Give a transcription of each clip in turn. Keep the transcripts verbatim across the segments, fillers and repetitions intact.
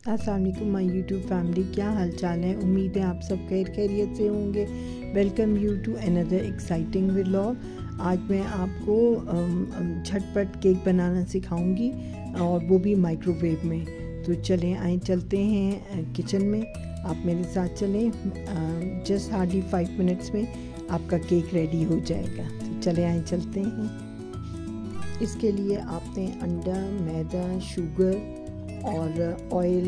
अस्सलाम वालेकुम my YouTube family, क्या हाल चाल है। उम्मीद है आप सब खैर खैरियत से होंगे। Welcome you to another exciting vlog. आज मैं आपको झटपट केक बनाना सिखाऊंगी और वो भी माइक्रोवेव में। तो चलें आए चलते हैं किचन में, आप मेरे साथ चलें। जस्ट हार्डली फाइव मिनट्स में आपका केक रेडी हो जाएगा। तो चले आए चलते हैं। इसके लिए आपने अंडा, मैदा, शुगर और ऑयल,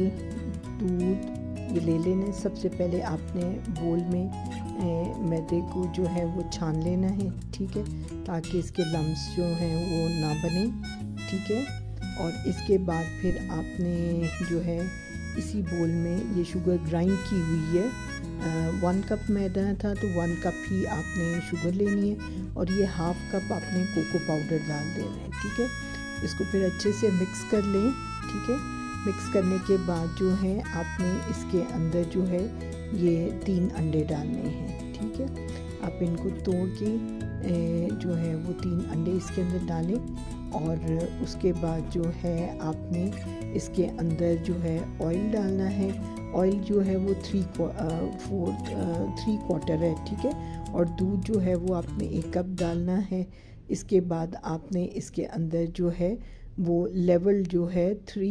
दूध ये ले लेना है। सबसे पहले आपने बोल में मैदे को जो है वो छान लेना है, ठीक है, ताकि इसके लम्स जो हैं वो ना बने, ठीक है। और इसके बाद फिर आपने जो है इसी बोल में ये शुगर ग्राइंड की हुई है। वन कप मैदा था तो वन कप ही आपने शुगर लेनी है और ये हाफ कप आपने कोको पाउडर डाल देना है, ठीक है। इसको फिर अच्छे से मिक्स कर लें, ठीक है। मिक्स करने के बाद जो है आपने इसके अंदर जो है ये तीन अंडे डालने हैं, ठीक है। आप इनको तोड़ के जो है वो तीन अंडे इसके अंदर डालें और उसके बाद जो है आपने इसके अंदर जो है ऑयल डालना है। ऑयल जो है वो थ्री फोर्थ थ्री क्वार्टर है, ठीक है। और दूध जो है वो आपने एक कप डालना है। इसके बाद आपने इसके अंदर जो है वो लेवल जो है थ्री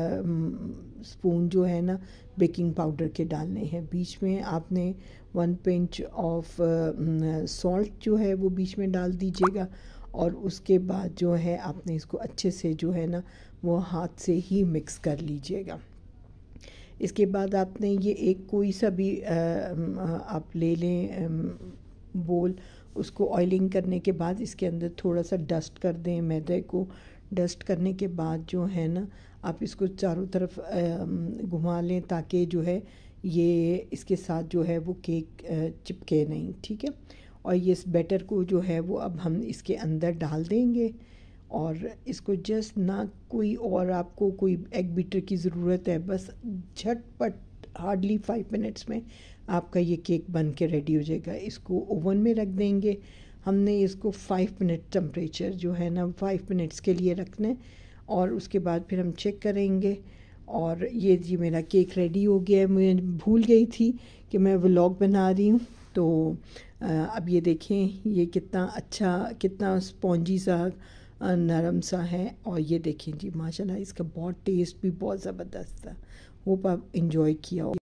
स्पून जो है ना बेकिंग पाउडर के डालने हैं। बीच में आपने वन पिंच ऑफ सॉल्ट जो है वो बीच में डाल दीजिएगा और उसके बाद जो है आपने इसको अच्छे से जो है ना वो हाथ से ही मिक्स कर लीजिएगा। इसके बाद आपने ये एक कोई सा भी आप ले लें बोल, उसको ऑयलिंग करने के बाद इसके अंदर थोड़ा सा डस्ट कर दें मैदे को। डस्ट करने के बाद जो है ना आप इसको चारों तरफ घुमा लें ताकि जो है ये इसके साथ जो है वो केक चिपके नहीं, ठीक है। और ये इस बैटर को जो है वो अब हम इसके अंदर डाल देंगे और इसको जस्ट ना कोई और आपको कोई एग बीटर की ज़रूरत है, बस झटपट हार्डली फाइव मिनट्स में आपका ये केक बन के रेडी हो जाएगा। इसको ओवन में रख देंगे। हमने इसको फाइव मिनट टेम्परेचर जो है ना फाइव मिनट्स के लिए रखना है और उसके बाद फिर हम चेक करेंगे। और ये जी मेरा केक रेडी हो गया है। मैं भूल गई थी कि मैं व्लॉग बना रही हूँ, तो अब ये देखें ये कितना अच्छा, कितना स्पॉन्जी सा नरम सा है। और ये देखें जी माशाल्लाह इसका बहुत टेस्ट भी बहुत ज़बरदस्त था। होप आप इंजॉय किया हो।